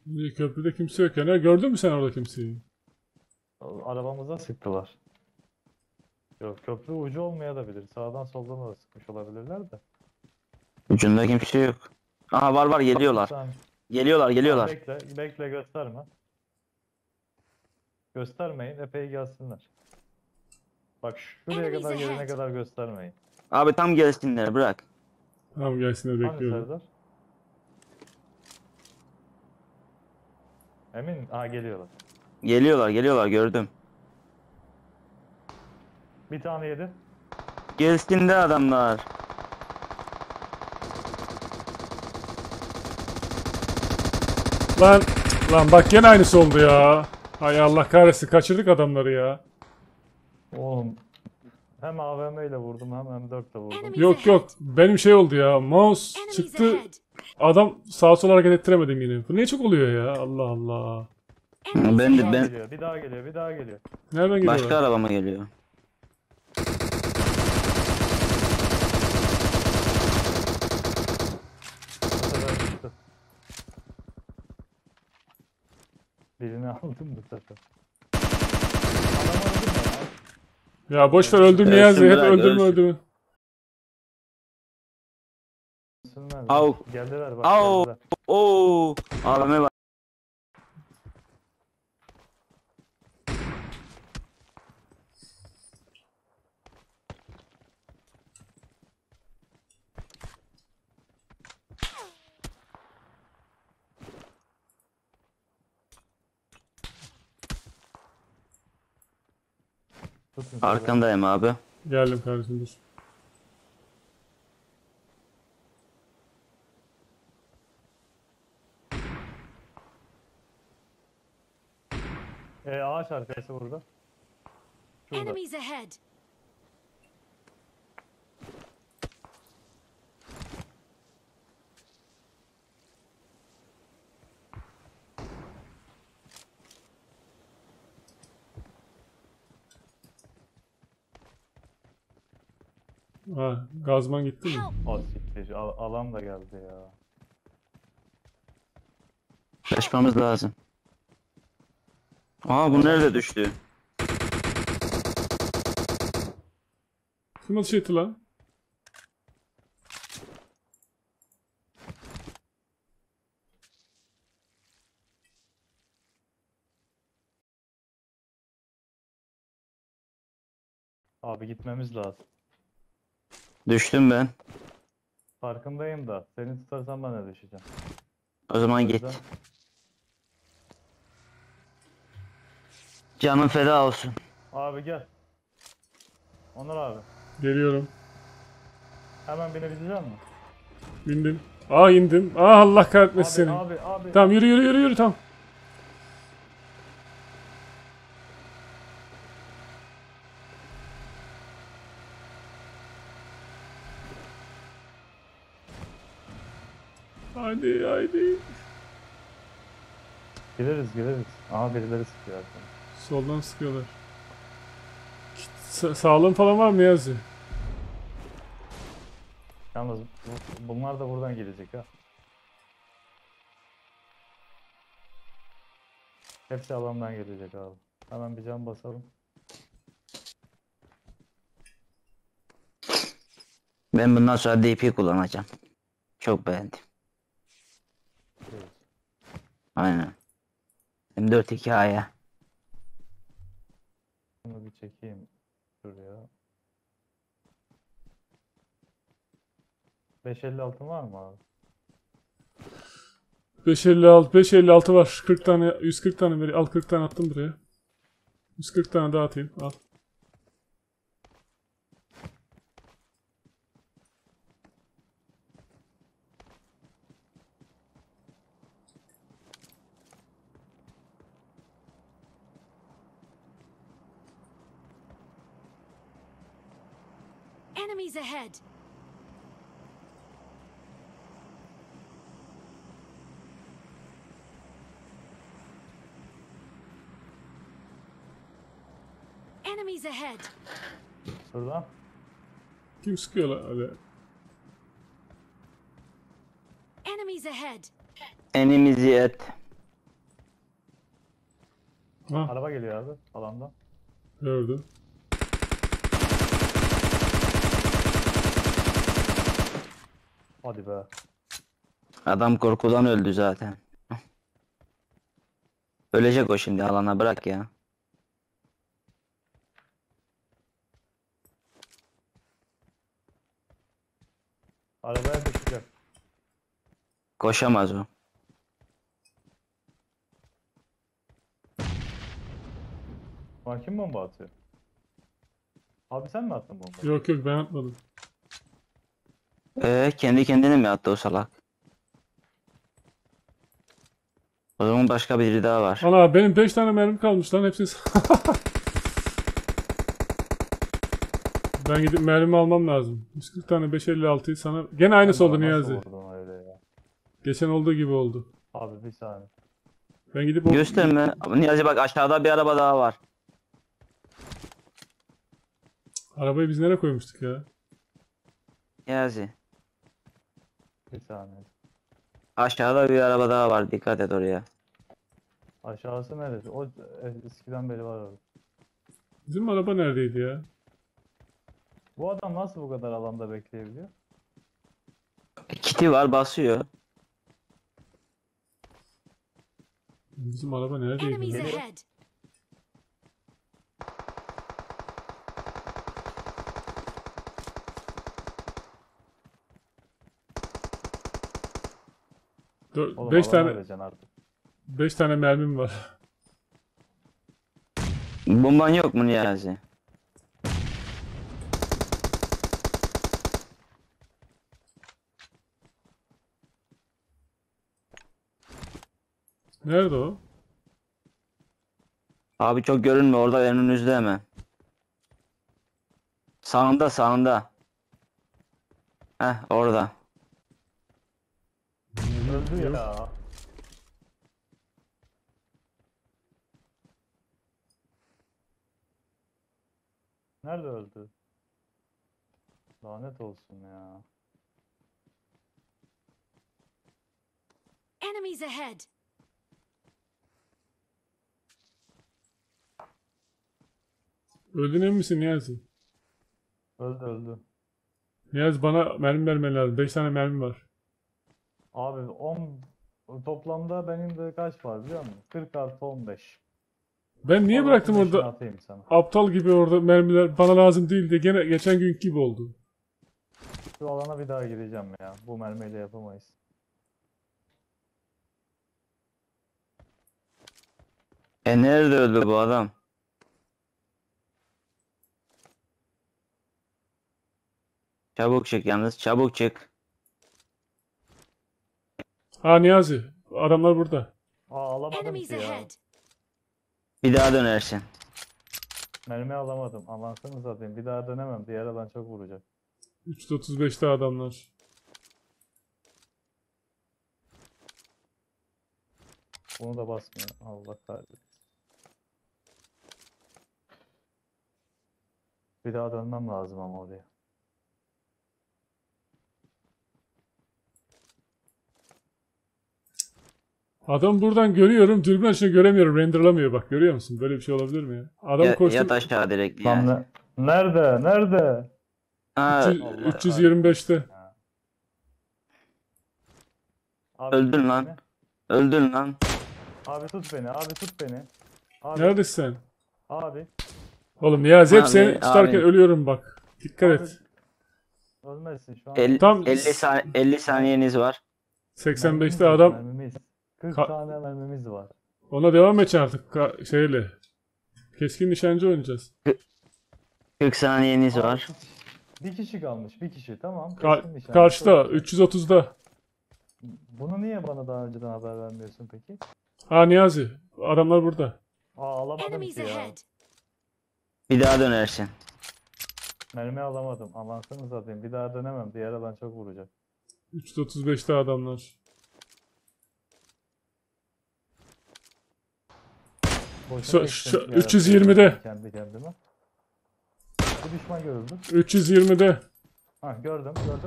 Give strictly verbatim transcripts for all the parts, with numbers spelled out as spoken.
Köprüde kimse yok yani. Gördün mü sen orada kimseyi? Arabamıza sıktılar. Yok, köprü ucu olmayabilir. Sağdan soldan da sıkmış olabilirler de. Ucunda kimse yok. Aha var var geliyorlar. Tamam. Geliyorlar Tamam, geliyorlar. bekle, bekle gösterme. Göstermeyin, epey gelsinler. Bak şuraya Enemies kadar gelene ahead. kadar göstermeyin. Abi tam gelsinler bırak. Tamam gelsinler Hani bekliyorum. Serdar? Emin? Aa, geliyorlar. Geliyorlar geliyorlar gördüm. Bir tane yedi. Gelsin de adamlar. Lan lan bak gene aynısı oldu ya. Hay Allah kahretsin kaçırdık adamları ya. Oğlum. Hem A V M ile vurdum hem M dört ile vurdum. Enemies Yok yok benim şey oldu ya. Mouse Enemies çıktı. ahead. Adam sağa sola hareket ettiremedim yine. Bu niye çok oluyor ya? Allah Allah. Enemies Ben Bir de daha ben geliyor, bir daha geliyor, bir daha geliyor. Nereden geliyorlar? başka arabama geliyor. Bu sefer çıktı. Birini aldım bu sefer. Adamı öldürme ya. Ya boş ver öldürme ya. Ölsün Hep bırak, öldürme ölsün. öldürme. Ölsünler. Au. Geldiler bak, Au. geldiler. Oo. A V M var. Tutun Serdar. Arkandayım abi. Geldim kardeşim dur. Ee, ağaç arkası burada. Şurada. Enemies ahead. Ha, gazman gitti mi? Help. O siktir. Al- alan da geldi ya. Kaçmamız lazım. Aa bu nerede düştü? Kim ateş etti lan? Abi gitmemiz lazım. Düştüm ben. Farkındayım da. Seni tutarsam ben de düşeceğim. O zaman O git. yüzden- Canın feda olsun. Abi gel. Onur abi. Geliyorum. Hemen binebilecek misin? Bindim. Aa indim. Aa Allah kahretmesin Abi, seni. abi, abi. Tamam yürü yürü yürü yürü tamam. Haydi haydi. Gideriz, gideriz. Aha, birileri sıkıyor arkadan. Soldan sıkıyorlar. Sa sağlığın falan var mı Niyazi? Yalnız bu- bunlar da buradan gelecek ha. Hepsi alandan gelecek abi. Hemen bir cam basalım. Ben bundan sonra D P kullanacağım. Çok beğendim. Gidiyoruz. Aynen. M dört hikaye. Bunu bir çekeyim şuraya. beş elli altı var mı abi? beş elli altı beş elli altı var. kırk tane yüz kırk tane veri. Al kırk tane attım buraya. yüz kırk tane daha atayım. Al. Enemies ahead. Enemies ahead. Şuradan. Kim sıkıyor lan öyle? Enemies ahead. Enimizi et. Ha, Araba geliyor abi alandan. gördüm. Hadi be. Adam korkudan öldü zaten. Ölecek o şimdi, alana bırak ya. Arabaya düşecek. Koşamaz o. Lan kim bomba atıyor? Abi sen mi attın bombayı? Yok yok ben atmadım. Ee, kendi kendine mi attı o salak? O zaman başka biri daha var. Ana benim beş tane mermi kalmış lan hepsi. Ben gidip mermi almam lazım. yüz kırk tane beş elli altıyı sana. Gene aynısı oldu Nasıl Niyazi. vurdun öyle ya? Geçen olduğu gibi oldu. Abi bir saniye. Ben gidip o... Gösterme. Niyazi bak, aşağıda bir araba daha var. Arabayı biz nereye koymuştuk ya? Niyazi. Bir saniye. Aşağıda bir araba daha var. Dikkat et oraya. Aşağısı neresi? O e, eskiden beri var orada. Bizim araba neredeydi ya? Bu adam nasıl bu kadar alanda bekleyebiliyor? Kiti var, basıyor. Bizim araba neredeydi? Enemies ya? ahead. Dört, Oğlum beş alana tane vereceksin artık. beş tane mermim var. Bomban yok mu Niyazi? Nerede o? Abi çok görünme, orada önünüzde hemen. Sağında sağında. Heh, orada. Öldü Yok. ya. Nerede öldü? Lanet olsun ya. Enemies ahead. Öldün emin misin Niyazi? Öldü öldü. Niyazi bana mermi vermen lazım. beş tane mermim var. Abi on toplamda benim de kaç var biliyor musun? kırk artı on beş. Ben niye Al, bıraktım on beşini orada atayım sana. aptal gibi orada mermiler bana lazım değil de gene geçen günkü gibi oldu. Şu alana bir daha gireceğim ya. Bu mermiyle yapamayız. E nerede öldü bu adam? Çabuk çık yalnız, çabuk çık. Ha Niyazi adamlar burada. Aa alamadım Enemies ki ya. ahead. Bir daha dönersin. Mermi alamadım. Avansını satayım. Bir daha dönemem. Diğer alan çok vuracak. üç yüz otuz beşte adamlar. Bunu da basmıyor. Allah kahretsin. Bir daha dönmem lazım ama oraya. Adam buradan görüyorum. Dürbün açınca göremiyorum. Renderlamıyor bak. Görüyor musun? Böyle bir şey olabilir mi ya? Adamı Ya, koştum. yat aşağı direkt Lan Niyazi. ne? Nerede? Nerede? Ha, üç yüz Allah üç yüz yirmi beşte. Abi Öldün tut lan. beni. öldün lan. Abi tut beni. Abi tut beni. Abi. Neredesin sen? Abi. Oğlum Niyazi hep Abi, seni tutarken abi. ölüyorum bak. Dikkat Abi. et. Ölmezsin şu an. El, Tam- elli, sani- elli saniyeniz var. seksen beşte Mermimiz, adam Mermimiz. kırk Ka- tane mermimiz var. ona devam edeceksin artık Ka- şeyle. Keskin nişancı oynayacağız. kırk saniyeniz Abi, var. Bir kişi kalmış. Bir kişi. Tamam. Ka- keskin nişancı, karşıda çok güzel. üç yüz otuzda. Bunu niye bana daha önceden haber vermiyorsun peki? Ha Niyazi adamlar burada. Aa alamadım Enemies ki ya. ahead. Bir daha dönersin. Mermi alamadım. Avansını satayım. Bir daha dönemem. Diğer alan çok vuracak. üç yüz otuz beşte adamlar. Boşuna Şu- gittim şu- ya, üç yüz yirmide. kendi kendime. Bir düşman görüldü. üç yüz yirmide. Ha gördüm gördüm.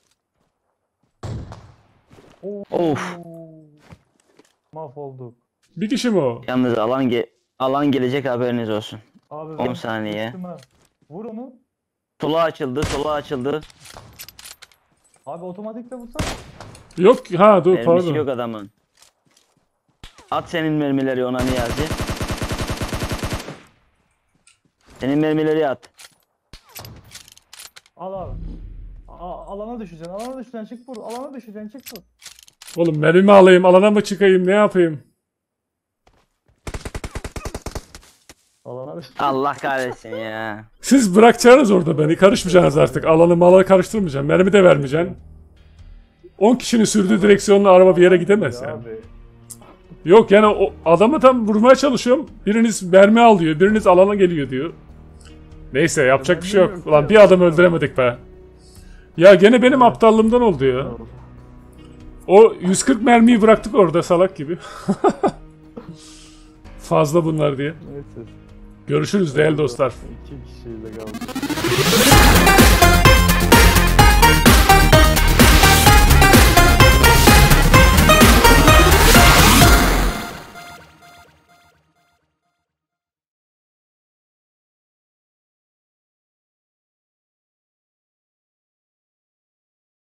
Oo. Of. Mahvolduk. Bir kişi mi o? Yalnız alan ge alan gelecek, haberiniz olsun. Abi on ben saniye. düştüm ha. Vur onu. Sola açıldı, sola açıldı. Abi otomatikle vursana. Yok ha dur Mermisi pardon. yok adamın. At senin mermileri ona Niyazi. Senin mermileri at. Al abi. A- alana düşeceksin. Alana düşeceksin. Çık vur. Alana düşeceksin. Çık vur. Oğlum mermi alayım, alana mı çıkayım, ne yapayım? Alana düş. Allah kahretsin ya. Siz bırakacaksınız orada beni, karışmayacaksınız artık. Alanı mala karıştırmayacaksın, mermi de vermeyeceksin. on kişinin sürdüğü direksiyonla araba bir yere gidemez Ya yani. abi. Yok yani o adamı tam vurmaya çalışıyorum. Biriniz mermi al diyor, biriniz alana geliyor diyor. Neyse yapacak bir şey yok. Ulan bir adam öldüremedik be. Ya gene benim aptallığımdan oldu ya. O yüz kırk mermiyi bıraktık orada salak gibi. Fazla bunlar diye. Neyse. Görüşürüz değerli dostlar. İki kişiyle kaldı.